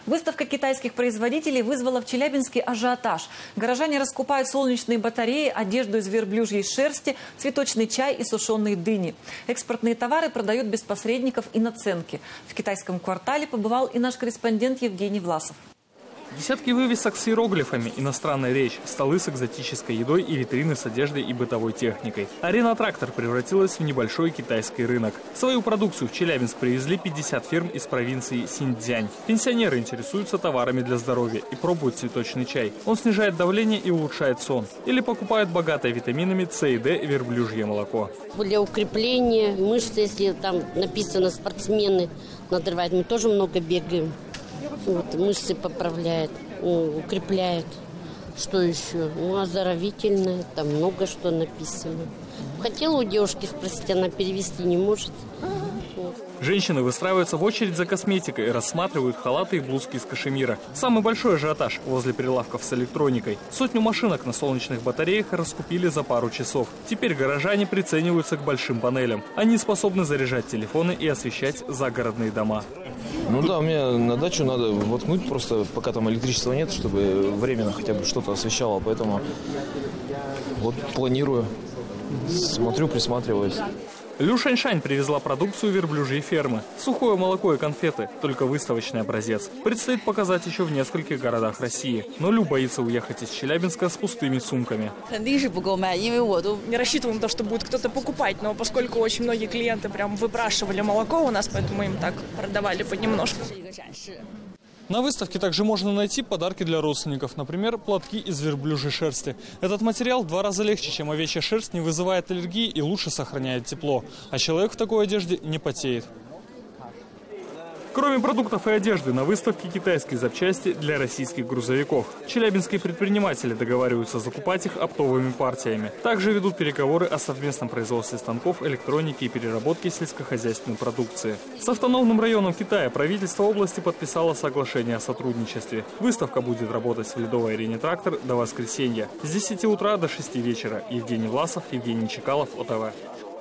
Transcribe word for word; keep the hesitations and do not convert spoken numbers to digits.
Выставка китайских производителей вызвала в Челябинске ажиотаж. Горожане раскупают солнечные батареи, одежду из верблюжьей шерсти, цветочный чай и сушеные дыни. Экспортные товары продают без посредников и наценки. В китайском квартале побывал и наш корреспондент Евгений Власов. Десятки вывесок с иероглифами, иностранная речь, столы с экзотической едой и витрины с одеждой и бытовой техникой. Арена «Трактор» превратилась в небольшой китайский рынок. Свою продукцию в Челябинск привезли пятьдесят фирм из провинции Синьцзянь. Пенсионеры интересуются товарами для здоровья и пробуют цветочный чай. Он снижает давление и улучшает сон. Или покупают богатое витаминами С и Д верблюжье молоко. Для укрепления мышц, если там написано «спортсмены надрывают», мы тоже много бегаем. Вот, мышцы поправляет, укрепляет. Что еще? Ну, оздоровительное, там много что написано. Хотела у девушки спросить, она перевести не может. Вот. Женщины выстраиваются в очередь за косметикой и рассматривают халаты и блузки из кашемира. Самый большой ажиотаж возле прилавков с электроникой. Сотню машинок на солнечных батареях раскупили за пару часов. Теперь горожане прицениваются к большим панелям. Они способны заряжать телефоны и освещать загородные дома. Ну да, у меня на дачу надо воткнуть просто, пока там электричества нет, чтобы временно хотя бы что-то освещало. Поэтому вот планирую, смотрю, присматриваюсь. Лю Шаньшань привезла продукцию верблюжьей фермы. Сухое молоко и конфеты, только выставочный образец. Предстоит показать еще в нескольких городах России. Но Лю боится уехать из Челябинска с пустыми сумками. Не рассчитывал на то, что будет кто-то покупать, но поскольку очень многие клиенты прям выпрашивали молоко у нас, поэтому мы им так продавали понемножку. На выставке также можно найти подарки для родственников, например, платки из верблюжьей шерсти. Этот материал в два раза легче, чем овечья шерсть, не вызывает аллергии и лучше сохраняет тепло. А человек в такой одежде не потеет. Кроме продуктов и одежды, на выставке китайские запчасти для российских грузовиков. Челябинские предприниматели договариваются закупать их оптовыми партиями. Также ведут переговоры о совместном производстве станков, электроники и переработке сельскохозяйственной продукции. С автономным районом Китая правительство области подписало соглашение о сотрудничестве. Выставка будет работать в ледовой арене «Трактор» до воскресенья с десяти утра до шести вечера. Евгений Власов, Евгений Чекалов, О Т В.